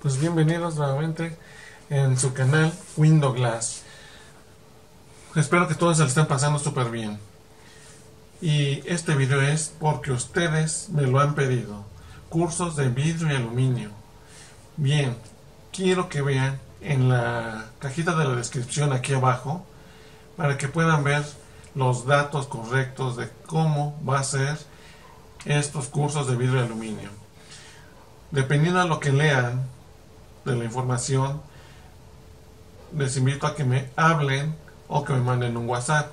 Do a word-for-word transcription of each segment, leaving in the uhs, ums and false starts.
Pues bienvenidos nuevamente en su canal Window Glass. Espero que todos se lo estén pasando súper bien. Y este video es porque ustedes me lo han pedido. Cursos de vidrio y aluminio. Bien, quiero que vean en la cajita de la descripción aquí abajo para que puedan ver los datos correctos de cómo va a ser estos cursos de vidrio y aluminio. Dependiendo de lo que lean de la información, les invito a que me hablen o que me manden un WhatsApp,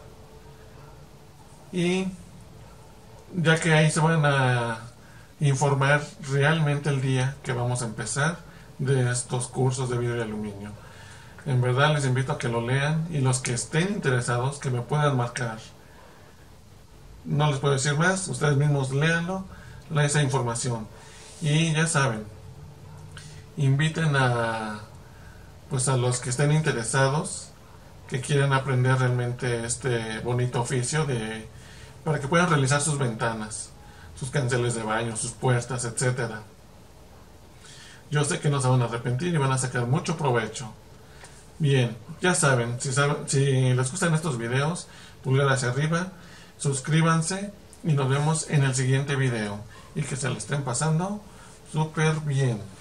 y ya que ahí se van a informar realmente el día que vamos a empezar de estos cursos de vidrio y aluminio. En verdad les invito a que lo lean, y los que estén interesados que me puedan marcar. No les puedo decir más, ustedes mismos léanlo, lean esa información. Y ya saben, inviten a pues a los que estén interesados, que quieran aprender realmente este bonito oficio de para que puedan realizar sus ventanas, sus canceles de baño, sus puertas, etcétera. Yo sé que no se van a arrepentir y van a sacar mucho provecho. Bien, ya saben, si, saben, si les gustan estos videos, pulgar hacia arriba, suscríbanse y nos vemos en el siguiente video. Y que se le estén pasando súper bien.